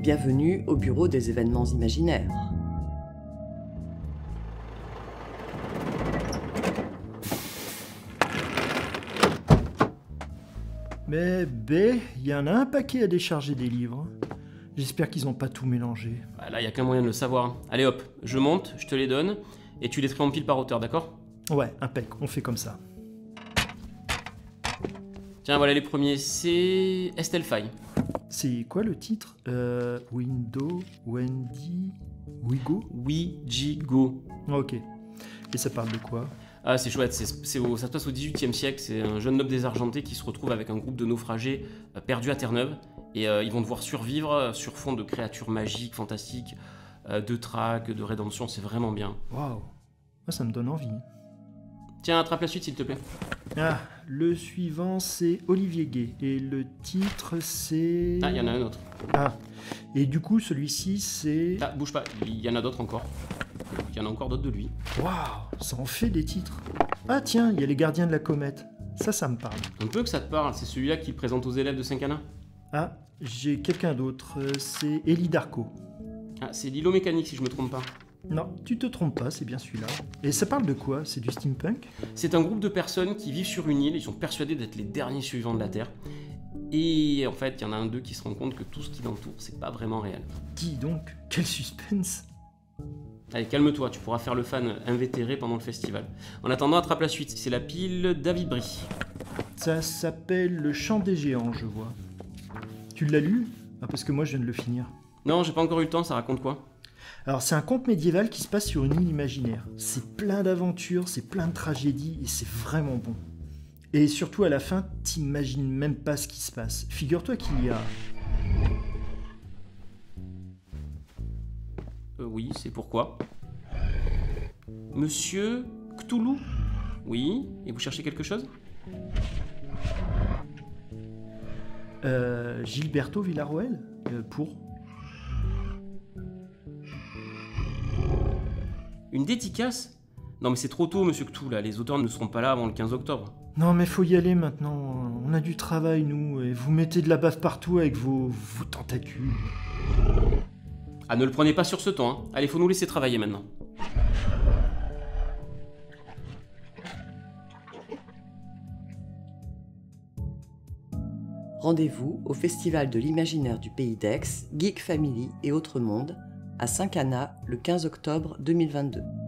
Bienvenue au bureau des événements imaginaires. Mais B, il y en a un paquet à décharger des livres. J'espère qu'ils ont pas tout mélangé. Bah là, y a qu'un moyen de le savoir. Allez hop, je monte, je te les donne, et tu les tries en pile par hauteur, d'accord? Ouais, impec, on fait comme ça. Tiens, voilà les premiers, c'est Estelfy. C'est quoi le titre Window, Wendy, Wigo? Ouijigo. Ok. Et ça parle de quoi? Ah, c'est chouette, ça se passe au XVIIIe siècle, c'est un jeune noble désargenté qui se retrouve avec un groupe de naufragés perdus à Terre-Neuve, et ils vont devoir survivre sur fond de créatures magiques, fantastiques, de traques, de rédemption, c'est vraiment bien. Waouh, ça me donne envie. Tiens, attrape la suite s'il te plaît. Ah, le suivant c'est Olivier Gay, et le titre c'est... Ah, il y en a un autre. Ah, et du coup celui-ci c'est... Ah, bouge pas, il y en a d'autres encore. Il y en a encore d'autres de lui. Waouh, ça en fait des titres. Ah tiens, il y a les gardiens de la comète. Ça me parle. Un peu que ça te parle, c'est celui-là qu'il présente aux élèves de Saint-Canin. Ah, j'ai quelqu'un d'autre, c'est Ellie Darko. Ah, c'est l'îlot mécanique si je me trompe pas. Non, tu te trompes pas, c'est bien celui-là. Et ça parle de quoi? C'est du steampunk? C'est un groupe de personnes qui vivent sur une île, ils sont persuadés d'être les derniers survivants de la Terre. Et en fait, il y en a un d'eux qui se rend compte que tout ce qui l'entoure, c'est pas vraiment réel. Dis donc, quel suspense! Allez, calme-toi, tu pourras faire le fan invétéré pendant le festival. En attendant, attrape la suite, c'est la pile David Brie. Ça s'appelle Le Chant des Géants, je vois. Tu l'as lu? Ah, parce que moi je viens de le finir. Non, j'ai pas encore eu le temps, ça raconte quoi? Alors c'est un conte médiéval qui se passe sur une île imaginaire. C'est plein d'aventures, c'est plein de tragédies et c'est vraiment bon. Et surtout à la fin, t'imagines même pas ce qui se passe. Figure-toi qu'il y a... Oui, c'est pourquoi. Monsieur Cthulhu? Oui, et vous cherchez quelque chose? Gilberto Villarroel pour... Une dédicace? Non mais c'est trop tôt, monsieur Cthulhu, là. Les auteurs ne seront pas là avant le 15 octobre. Non mais faut y aller maintenant, on a du travail nous, et vous mettez de la bave partout avec vos tentacules. Ah, ne le prenez pas sur ce ton, hein. Allez, faut nous laisser travailler maintenant. Rendez-vous au Festival de l'imaginaire du Pays d'Aix, Geek Family et Autres Mondes, à Saint-Cana, le 15 octobre 2022.